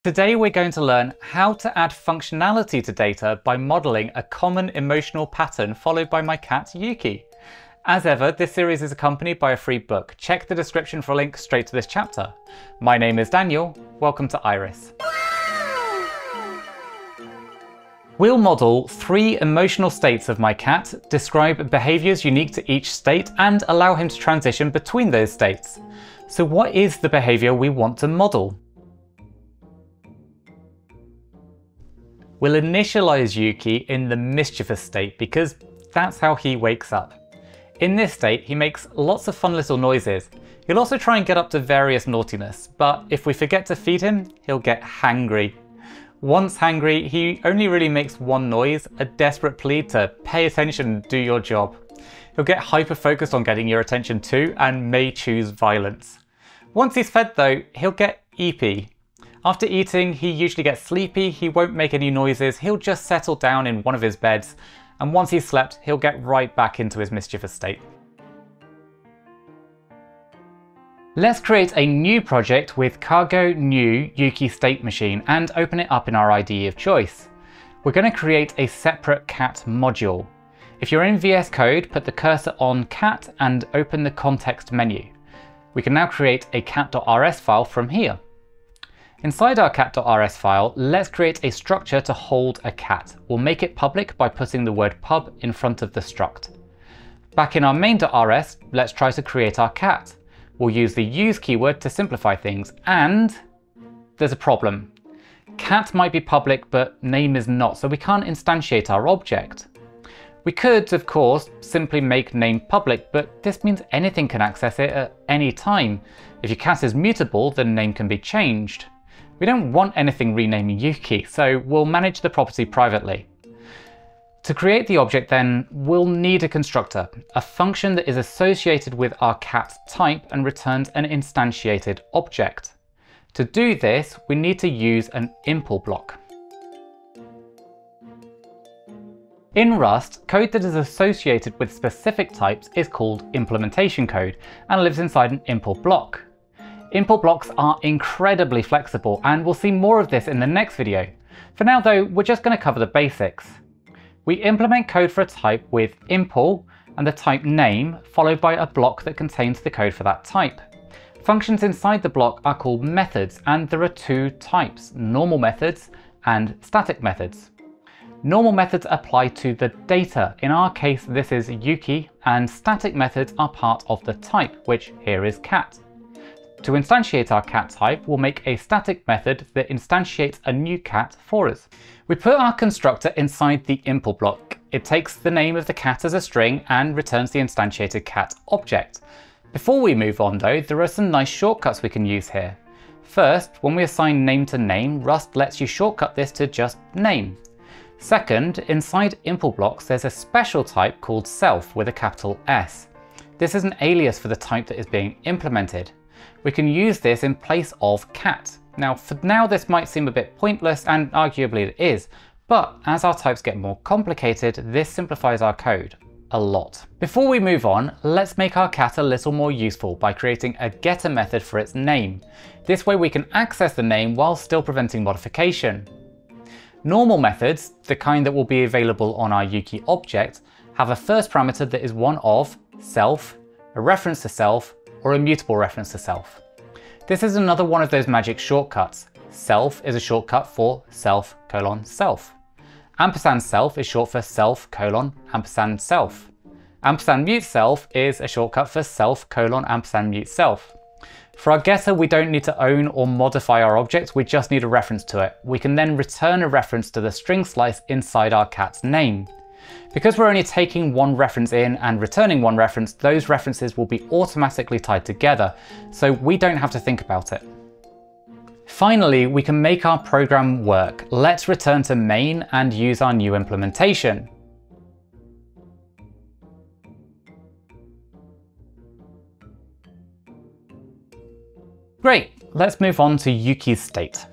Today we're going to learn how to add functionality to data by modelling a common emotional pattern followed by my cat Yuki. As ever, this series is accompanied by a free book. Check the description for a link straight to this chapter. My name is Daniel. Welcome to Iris. We'll model 3 emotional states of my cat, describe behaviours unique to each state, and allow him to transition between those states. So what is the behaviour we want to model? We'll initialize Yuki in the mischievous state because that's how he wakes up. In this state, he makes lots of fun little noises. He'll also try and get up to various naughtiness, but if we forget to feed him, he'll get hangry. Once hangry, he only really makes one noise, a desperate plea to pay attention and do your job. He'll get hyper-focused on getting your attention too and may choose violence. Once he's fed though, he'll get eepy. After eating, he usually gets sleepy, he won't make any noises, he'll just settle down in one of his beds, and once he's slept, he'll get right back into his mischievous state. Let's create a new project with cargo new Yuki State machine and open it up in our IDE of choice. We're going to create a separate cat module. If you're in VS Code, put the cursor on cat and open the context menu. We can now create a cat.rs file from here. Inside our cat.rs file, let's create a structure to hold a cat. We'll make it public by putting the word pub in front of the struct. Back in our main.rs, let's try to create our cat. We'll use the use keyword to simplify things, and there's a problem. Cat might be public, but name is not, so we can't instantiate our object. We could, of course, simply make name public, but this means anything can access it at any time. If your cat is mutable, the name can be changed. We don't want anything renaming Yuki, so we'll manage the property privately. To create the object then, we'll need a constructor, a function that is associated with our cat type and returns an instantiated object. To do this, we need to use an impl block. In Rust, code that is associated with specific types is called implementation code and lives inside an impl block. Impl blocks are incredibly flexible, and we'll see more of this in the next video. For now though, we're just going to cover the basics. We implement code for a type with impl and the type name, followed by a block that contains the code for that type. Functions inside the block are called methods, and there are 2 types, normal methods and static methods. Normal methods apply to the data. In our case, this is Yuki, and static methods are part of the type, which here is cat. To instantiate our cat type, we'll make a static method that instantiates a new cat for us. We put our constructor inside the impl block. It takes the name of the cat as a string and returns the instantiated cat object. Before we move on though, there are some nice shortcuts we can use here. First, when we assign name to name, Rust lets you shortcut this to just name. Second, inside impl blocks, there's a special type called self with a capital S. This is an alias for the type that is being implemented. We can use this in place of cat. Now, for now this might seem a bit pointless, and arguably it is, but as our types get more complicated, this simplifies our code a lot. Before we move on, let's make our cat a little more useful by creating a getter method for its name. This way we can access the name while still preventing modification. Normal methods, the kind that will be available on our Yuki object, have a first parameter that is one of self, a reference to self, or a mutable reference to self. This is another one of those magic shortcuts. Self is a shortcut for self:self. Ampersand self is short for self:ampersand self. Ampersand mute self is a shortcut for self:ampersand mute self. For our getter, we don't need to own or modify our object, we just need a reference to it. We can then return a reference to the string slice inside our cat's name. Because we're only taking one reference in and returning one reference, those references will be automatically tied together, so we don't have to think about it. Finally, we can make our program work. Let's return to main and use our new implementation. Great, let's move on to Yuki's state.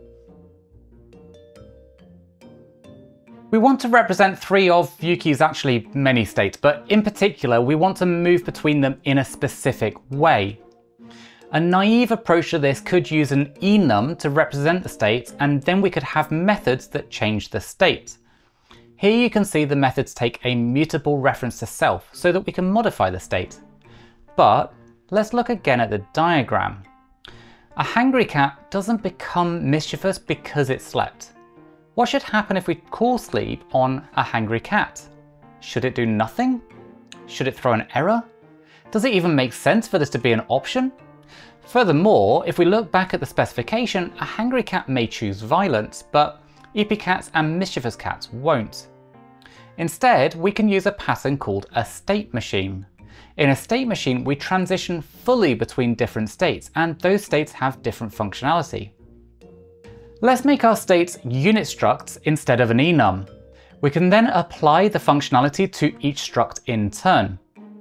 We want to represent 3 of Yuki's actually many states, but in particular we want to move between them in a specific way. A naive approach to this could use an enum to represent the state, and then we could have methods that change the state. Here you can see the methods take a mutable reference to self so that we can modify the state. But let's look again at the diagram. A hangry cat doesn't become mischievous because it slept. What should happen if we call sleep on a hangry cat? Should it do nothing? Should it throw an error? Does it even make sense for this to be an option? Furthermore, if we look back at the specification, a hangry cat may choose violence, but EP cats and mischievous cats won't. Instead, we can use a pattern called a state machine. In a state machine, we transition fully between different states, and those states have different functionality. Let's make our states unit structs instead of an enum. We can then apply the functionality to each struct in turn.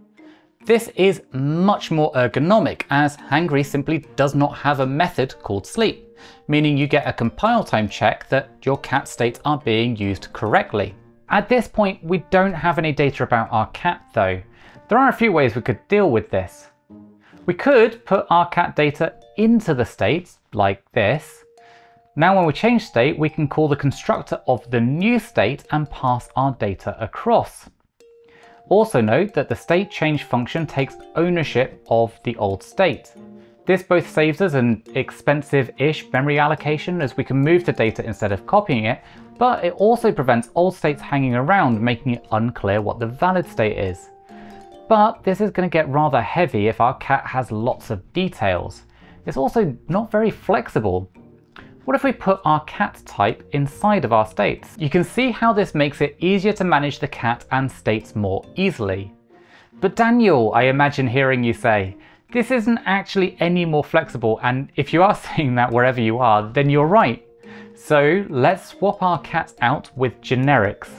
This is much more ergonomic, as hangry simply does not have a method called sleep, meaning you get a compile time check that your cat states are being used correctly. At this point, we don't have any data about our cat though. There are a few ways we could deal with this. We could put our cat data into the states, like this. Now when we change state, we can call the constructor of the new state and pass our data across. Also note that the state change function takes ownership of the old state. This both saves us an expensive-ish memory allocation as we can move the data instead of copying it, but it also prevents old states hanging around, making it unclear what the valid state is. But this is going to get rather heavy if our cat has lots of details. It's also not very flexible. What if we put our cat type inside of our states? You can see how this makes it easier to manage the cat and states more easily. But Daniel, I imagine hearing you say, this isn't actually any more flexible, and if you are saying that wherever you are, then you're right. So let's swap our cat out with generics.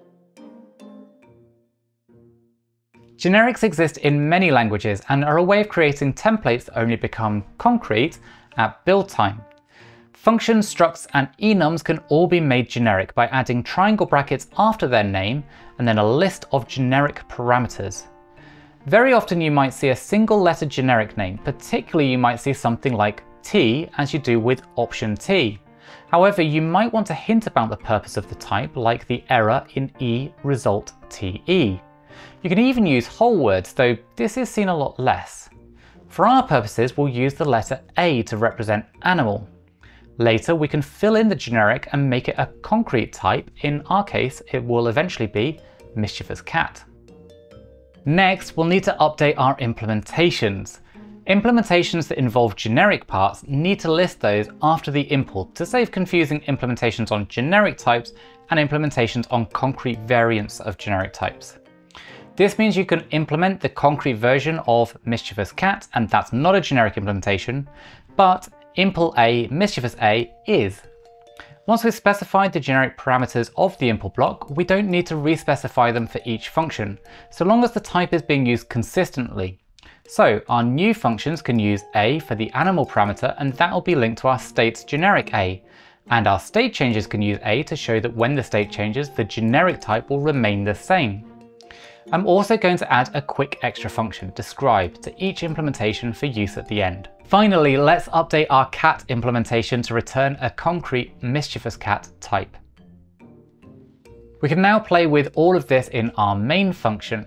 Generics exist in many languages and are a way of creating templates that only become concrete at build time. Functions, structs, and enums can all be made generic by adding triangle brackets after their name and then a list of generic parameters. Very often you might see a single letter generic name, particularly you might see something like T as you do with option T. However, you might want to hint about the purpose of the type, like the error in E result TE. You can even use whole words, though this is seen a lot less. For our purposes, we'll use the letter A to represent animal. Later, we can fill in the generic and make it a concrete type. In our case, it will eventually be mischievous cat. Next, we'll need to update our implementations. Implementations that involve generic parts need to list those after the impl to save confusing implementations on generic types and implementations on concrete variants of generic types. This means you can implement the concrete version of mischievous cat, and that's not a generic implementation, but impl a mischievous a is. Once we've specified the generic parameters of the impl block, we don't need to re-specify them for each function, so long as the type is being used consistently. So our new functions can use a for the animal parameter, and that will be linked to our state's generic a. And our state changes can use a to show that when the state changes, the generic type will remain the same. I'm also going to add a quick extra function, describe, to each implementation for use at the end. Finally, let's update our cat implementation to return a concrete mischievous cat type. We can now play with all of this in our main function.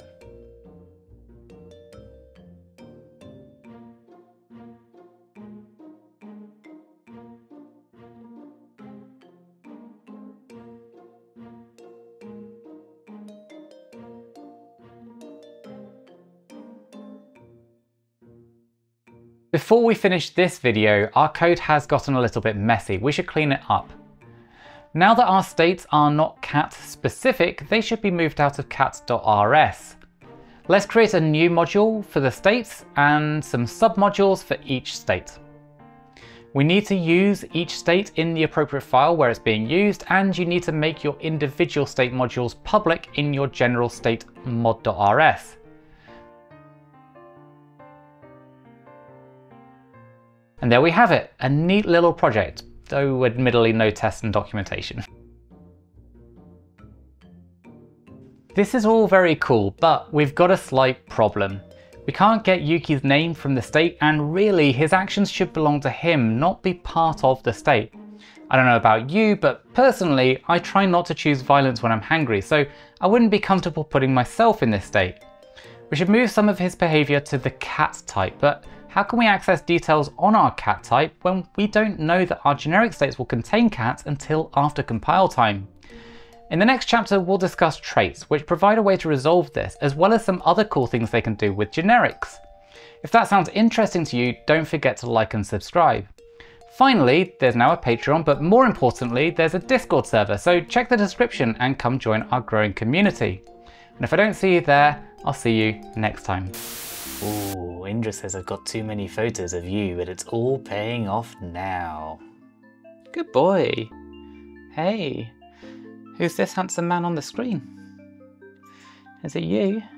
Before we finish this video, our code has gotten a little bit messy. We should clean it up. Now that our states are not cat specific, they should be moved out of cat.rs. Let's create a new module for the states and some submodules for each state. We need to use each state in the appropriate file where it's being used, and you need to make your individual state modules public in your general state mod.rs. And there we have it, a neat little project, though admittedly no tests and documentation. This is all very cool, but we've got a slight problem. We can't get Yuki's name from the state, and really his actions should belong to him, not be part of the state. I don't know about you, but personally I try not to choose violence when I'm hangry, so I wouldn't be comfortable putting myself in this state. We should move some of his behaviour to the cat type, but how can we access details on our cat type when we don't know that our generic states will contain cats until after compile time? In the next chapter we'll discuss traits, which provide a way to resolve this, as well as some other cool things they can do with generics. If that sounds interesting to you, don't forget to like and subscribe. Finally, there's now a Patreon, but more importantly, there's a Discord server, so check the description and come join our growing community. And if I don't see you there, I'll see you next time. Ooh, Indra says I've got too many photos of you, but it's all paying off now. Good boy. Hey, who's this handsome man on the screen? Is it you?